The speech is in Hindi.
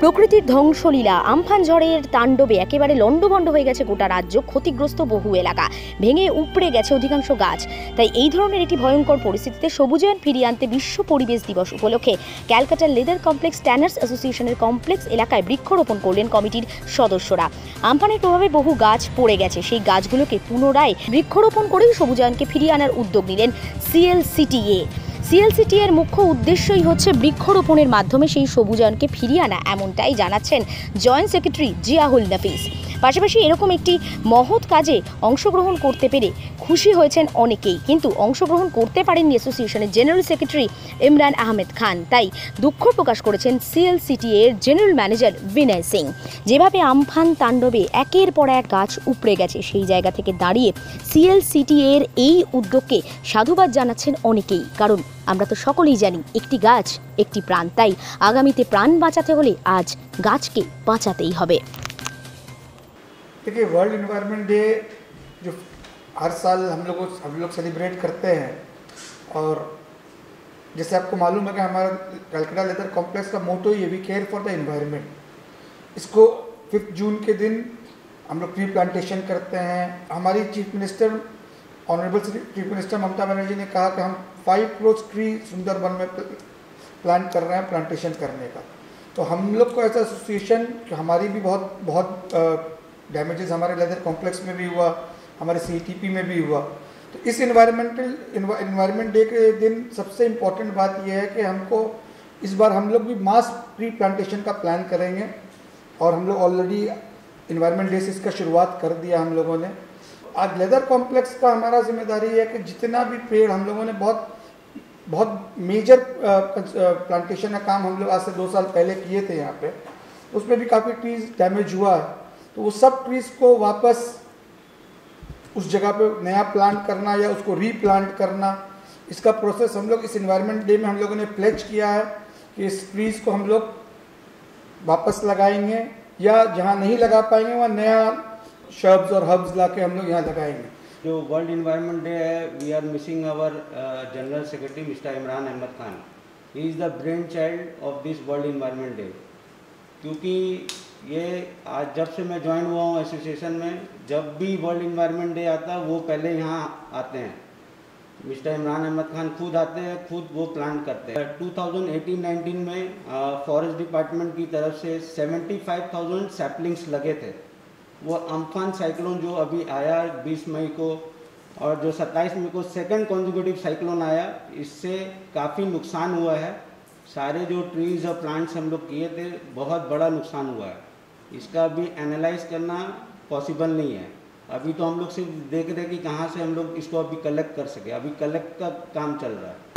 প্রকৃতির ধ্বংসলীলা, আমফান ঝড়ের তাণ্ডবে একেবারে লণ্ডভণ্ড হয়ে গেছে গোটা রাজ্য, ক্ষতিগ্রস্ত বহু এলাকা, ভেঙে উপড়ে গেছে অধিকাংশ গাছ। তাই এই ধরনের একটি ভয়ঙ্কর পরিস্থিতিতে সবুজায়ন ফিরিয়ে আনতে বিশ্ব পরিবেশ দিবস উপলক্ষে ক্যালকাটার লেদার কমপ্লেক্স ট্যানার্স অ্যাসোসিয়েশনের কমপ্লেক্স এলাকায় বৃক্ষরোপণ করলেন কমিটির সদস্যরা। আমফানের প্রভাবে বহু গাছ পড়ে গেছে, সেই গাছগুলোকে পুনরায় বৃক্ষরোপণ করেই সবুজায়নকে ফিরিয়ে আনার উদ্যোগ নিলেন সিএলসিটিএ। সিএলসিটিএর মুখ্য উদ্দেশ্যই হচ্ছে বৃক্ষরোপণের মাধ্যমে সেই সবুজায়নকে ফিরিয়ে আনা, এমনটাই জানাচ্ছেন জয়েন্ট সেক্রেটারি জিয়াউল নাফিস। পাশাপাশি এরকম একটি মহৎ কাজে অংশগ্রহণ করতে পেরে খুশি হয়েছেন অনেকেই, কিন্তু অংশগ্রহণ করতে পারেননি অ্যাসোসিয়েশনের জেনারেল সেক্রেটারি ইমরান আহমেদ খান। তাই দুঃখ প্রকাশ করেছেন সিএলসিটিএ এর জেনারেল ম্যানেজার বিনয় সিং। যেভাবে আমফান তাণ্ডবে একের পর এক গাছ উপড়ে গেছে, সেই জায়গা থেকে দাঁড়িয়ে সিএলসিটিএ এর এই উদ্যোগকে সাধুবাদ জানাচ্ছেন অনেকেই। কারণ আমরা তো সকলেই জানি, একটি গাছ একটি প্রাণ, তাই আগামীতে প্রাণ বাঁচাতে হলে আজ গাছকে বাঁচাতেই হবে। देखिए, वर्ल्ड इन्वायरमेंट डे जो हर साल हम लोग सेलिब्रेट करते हैं, और जैसे आपको मालूम है कि हमारा कलकत्ता लेदर कॉम्प्लेक्स का मोटो ही है, we care for the environment. इसको 5 जून के दिन हम लोग ट्री प्लांटेशन करते हैं। हमारी chief minister honourable chief minister Mamata Banerjee ने कहा कि हम 5 करोड़ ट्री सुंदरबन में प्लांट कर रहे हैं, प्लांटेशन करने का। तो हम लोग को ऐसा एसोसिएशन, हमारी भी बहुत डैमेजेस हमारे लेदर कॉम्प्लेक्स में भी हुआ, हमारे सीटीपी में भी हुआ। तो इस इन्वायरमेंट डे के दिन सबसे इम्पॉर्टेंट बात यह है कि हमको इस बार हम लोग भी मास ट्री प्लांटेशन का प्लान करेंगे, और हम लोग ऑलरेडी इन्वायरमेंट डे से इसका शुरुआत कर दिया हम लोगों ने। आज लेदर कॉम्प्लेक्स का हमारा जिम्मेदारी है कि जितना भी पेड़ हम लोगों ने बहुत मेजर प्लांटेशन का काम हम लोग आज से 2 साल पहले किए थे यहाँ पे, उसमें भी काफ़ी ट्रीज डैमेज हुआ है। तो वो सब ट्रीज को वापस उस जगह पे नया प्लांट करना या उसको रीप्लांट करना, इसका प्रोसेस हम लोग इस इन्वायरमेंट डे में हम लोगों ने प्लेज किया है कि इस ट्रीज को हम लोग वापस लगाएंगे, या जहाँ नहीं लगा पाएंगे वहाँ नया शर्ब्स और हर्ब्स ला के हम लोग यहाँ लगाएंगे। जो वर्ल्ड इन्वायरमेंट डे है, we are missing our general secretary mister Imran Ahmad Khan. He is the brain child of this world environment day. क्योंकि ये आज जब से मैं ज्वाइन हुआ हूँ एसोसिएशन में, जब भी वर्ल्ड इन्वायरमेंट डे आता है वो पहले यहाँ आते हैं। मिस्टर इमरान अहमद खान खुद आते हैं, खुद वो प्लांट करते हैं। 2018-19 में फॉरेस्ट डिपार्टमेंट की तरफ से 75,000 सैपलिंग्स लगे थे। वो अम्फान साइक्लोन जो अभी आया 20 मई को, और जो 27 मई को सेकंड कॉन्जिक्यूटिव साइक्लोन आया, इससे काफ़ी नुकसान हुआ है। सारे जो ट्रीज और प्लांट्स हम लोग किए थे, बहुत बड़ा नुकसान हुआ है। इसका अभी एनालाइज करना पॉसिबल नहीं है। अभी तो हम लोग सिर्फ देख रहे हैं कि कहाँ से हम लोग इसको अभी कलेक्ट कर सके। अभी कलेक्ट का काम चल रहा है।